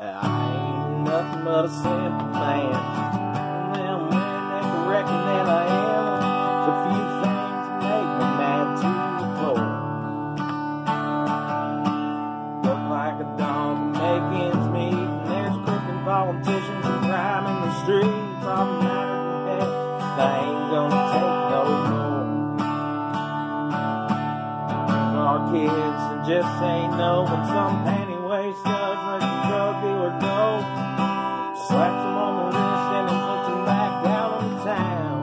ain't nothing but a simple man. Them men that can reckon that I am. There's a few things that make me mad to the floor. Look like a dog that make ends meet, and there's crooked politicians and crime in the streets. I'm not in hell, I ain't gonna take no more. Our kids just ain't know when some panty waist judge lets the drug dealer go. Slaps him on the wrist and then puts him back down on the town.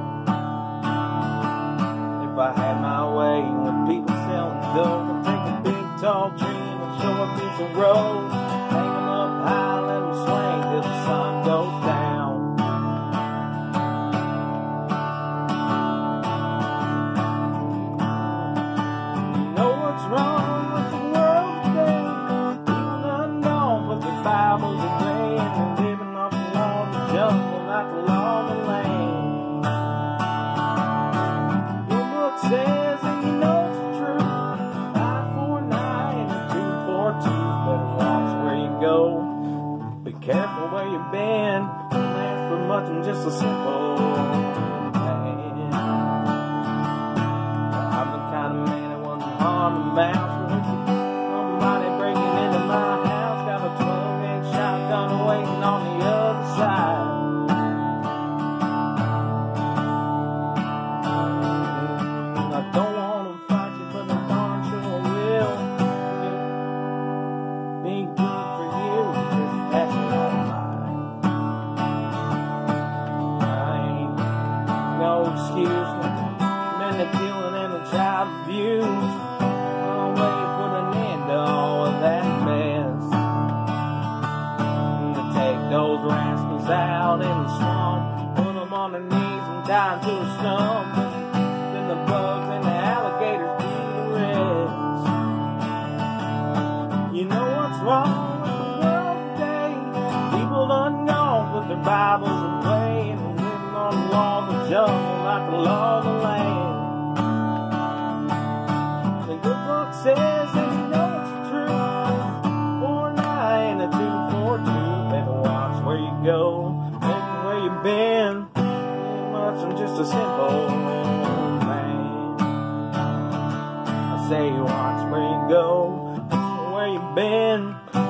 If I had my way with people selling dope, I'd take a big tall tree and a short piece of road, hang them up high, let them swing till the sun goes down. You know what's wrong with the world today? People done gone, but their Bibles away, and they're living off the law of the jungle, not the law of the land. Your book says, and you know it's the truth, 549 and 242. Better watch where you go. Be careful where you've been. Don't ask for much, I'm just a simple man. I'm the kind of man that wasn't harmed a mouse. Somebody breaking into my house, got a 12-inch shotgun waiting on the other side. I don't want to fight you, but I darn sure will. Be good for you, just pass it on by. I ain't no excuse for men that killing and the child abuse. Always put an end to all of that mess. To take those rascals out in the swamp, put them on their knees and tie them to a stump. Then the bugs and the alligators do the rest. You know what's wrong with the world today? People done gone, put their Bibles away, and they're living on the law of the jungle, not the law of the land. The good book says, and you know it's the truth, 49 and 242. Better watch where you go, maybe where you've been. Ain't much, I'm just a simple man. I say watch where you go, where you've been.